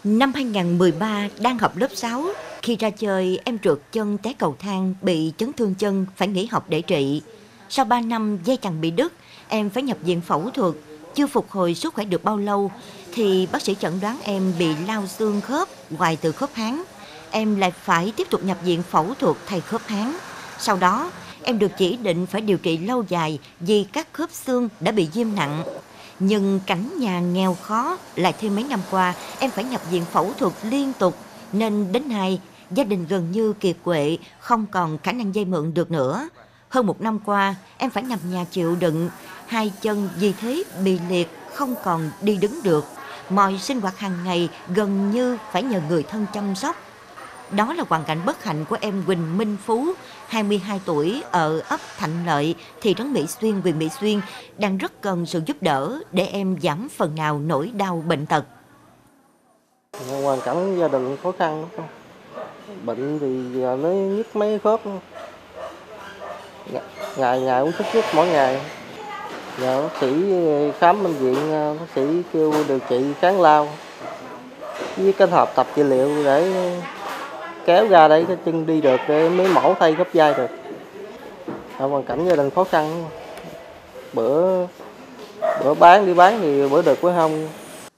Năm 2013, đang học lớp 6, khi ra chơi em trượt chân té cầu thang bị chấn thương chân phải nghỉ học để trị. Sau 3 năm dây chằng bị đứt, em phải nhập viện phẫu thuật. Chưa phục hồi sức khỏe được bao lâu thì bác sĩ chẩn đoán em bị lao xương khớp hoại tử khớp háng. Em lại phải tiếp tục nhập viện phẫu thuật thay khớp háng. Sau đó, em được chỉ định phải điều trị lâu dài vì các khớp xương đã bị viêm nặng. Nhưng cảnh nhà nghèo khó, lại thêm mấy năm qua em phải nhập viện phẫu thuật liên tục, nên đến nay gia đình gần như kiệt quệ, không còn khả năng vay mượn được nữa. Hơn 1 năm qua em phải nằm nhà chịu đựng, hai chân vì thế bị liệt, không còn đi đứng được. Mọi sinh hoạt hàng ngày gần như phải nhờ người thân chăm sóc. Đó là hoàn cảnh bất hạnh của em Huỳnh Minh Phú, 22 tuổi, ở ấp Thạnh Lợi, thị trấn Mỹ Xuyên, huyện Mỹ Xuyên, đang rất cần sự giúp đỡ để em giảm phần nào nỗi đau bệnh tật. Hoàn cảnh gia đình khó khăn, bệnh thì giờ nó nhức mấy khớp, ngày ngày uống thuốc nhức mỗi ngày. Nhờ bác sĩ khám bệnh viện, bác sĩ kêu điều trị kháng lao với kết hợp tập trị liệu để kéo ra để cái chân đi được, để mới mổ thay khớp vai được. Hoàn cảnh gia đình khó khăn, bữa đi bán thì bữa được bữa không.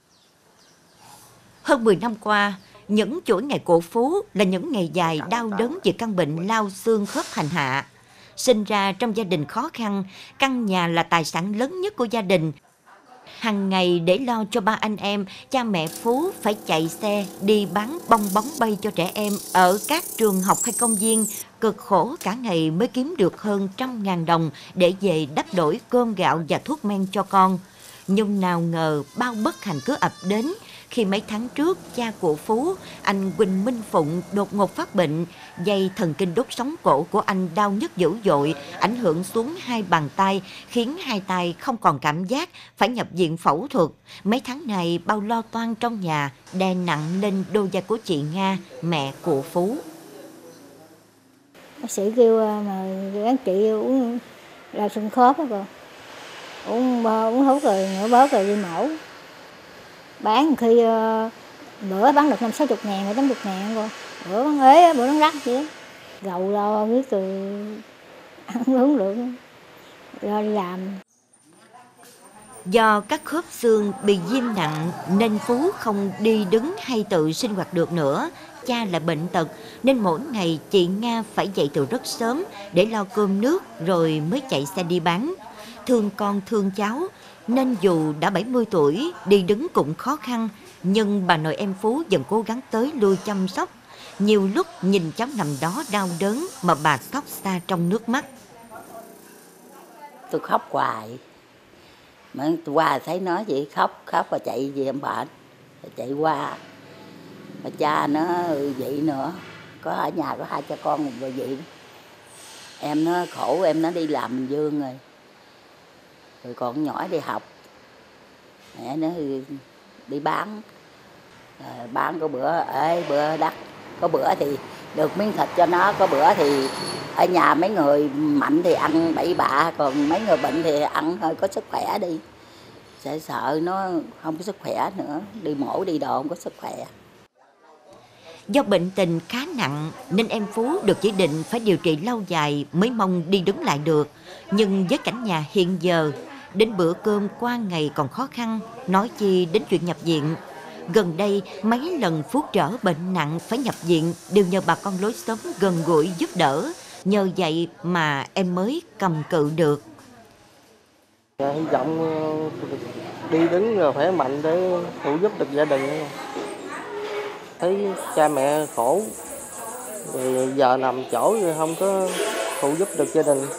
Hơn 10 năm qua, những chuỗi ngày của Phú là những ngày dài đau đớn vì căn bệnh lao xương khớp hành hạ. Sinh ra trong gia đình khó khăn, căn nhà là tài sản lớn nhất của gia đình. Hằng ngày để lo cho ba anh em, cha mẹ Phú phải chạy xe đi bán bong bóng bay cho trẻ em ở các trường học hay công viên, cực khổ cả ngày mới kiếm được hơn 100.000 đồng để về đắp đổi cơm gạo và thuốc men cho con. Nhưng nào ngờ bao bất hạnh cứ ập đến khi mấy tháng trước cha của Phú, anh Huỳnh Minh Phụng, đột ngột phát bệnh. Dây thần kinh đốt sống cổ của anh đau nhức dữ dội, ảnh hưởng xuống hai bàn tay, khiến hai tay không còn cảm giác, phải nhập viện phẫu thuật. Mấy tháng này bao lo toan trong nhà đè nặng lên đôi vai của chị Nga, mẹ của Phú. Bác sĩ kêu mà gắng chị uống lao xương khớp đó cô. Uống thuốc rồi nữa bớt rồi đi mổ. Bán khi bữa bán được 50-60 ngàn, 80 ngàn cô. Bữa bán ế, bữa bán rắc chứ. Gầu lo biết từ ăn uống được, lo đi làm. Do các khớp xương bị viêm nặng nên Phú không đi đứng hay tự sinh hoạt được nữa. Cha lại bệnh tật nên mỗi ngày chị Nga phải dậy từ rất sớm để lo cơm nước rồi mới chạy xe đi bán. Thương con thương cháu nên dù đã 70 tuổi, đi đứng cũng khó khăn, nhưng bà nội em Phú vẫn cố gắng tới lui chăm sóc. Nhiều lúc nhìn cháu nằm đó đau đớn mà bà khóc xa trong nước mắt. Tôi khóc hoài, mà qua thấy nó vậy khóc và chạy về em bệnh, chạy qua. Mà cha nó vậy nữa, có ở nhà có 2 cha con rồi vậy. Em nó khổ, em nó đi làm Bình Dương rồi còn nhỏ đi học. Mẹ nó đi bán, bán có bữa đắt, có bữa thì được miếng thịt cho nó, có bữa thì ở nhà mấy người mạnh thì ăn bậy bạ, còn mấy người bệnh thì ăn hơi có sức khỏe đi. Sợ nó không có sức khỏe nữa, đi mổ đi đồ không có sức khỏe. Do bệnh tình khá nặng nên em Phú được chỉ định phải điều trị lâu dài mới mong đi đứng lại được. Nhưng với cảnh nhà hiện giờ, đến bữa cơm qua ngày còn khó khăn, nói chi đến chuyện nhập viện. Gần đây, mấy lần Phú trở bệnh nặng phải nhập viện đều nhờ bà con lối xóm gần gũi giúp đỡ. Nhờ vậy mà em mới cầm cự được. Hy vọng đi đứng rồi khỏe mạnh để phụ giúp được gia đình. Thấy cha mẹ khổ, rồi giờ nằm chỗ rồi không có phụ giúp được gia đình.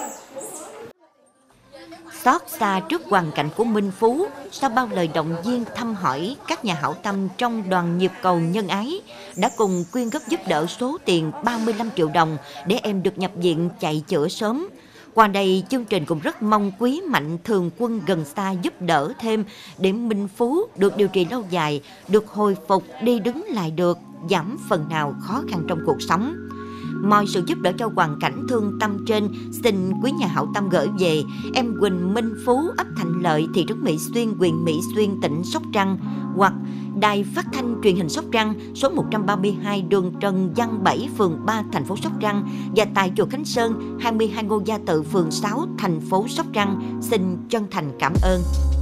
Xót xa trước hoàn cảnh của Minh Phú, sau bao lời động viên thăm hỏi, các nhà hảo tâm trong đoàn nhịp cầu nhân ái đã cùng quyên góp giúp đỡ số tiền 35 triệu đồng để em được nhập viện chạy chữa sớm. Qua đây, chương trình cũng rất mong quý mạnh thường quân gần xa giúp đỡ thêm để Minh Phú được điều trị lâu dài, được hồi phục đi đứng lại được, giảm phần nào khó khăn trong cuộc sống. Mọi sự giúp đỡ cho hoàn cảnh thương tâm trên xin quý nhà hảo tâm gửi về em Quỳnh Minh Phú, ấp Thành Lợi, thị trấn Mỹ Xuyên, huyện Mỹ Xuyên, tỉnh Sóc Trăng, hoặc Đài Phát thanh Truyền hình Sóc Trăng, số 132 đường Trần Văn 7, phường 3, thành phố Sóc Trăng, và tại chùa Khánh Sơn, 22 Ngô Gia Tự, phường 6, thành phố Sóc Trăng. Xin chân thành cảm ơn.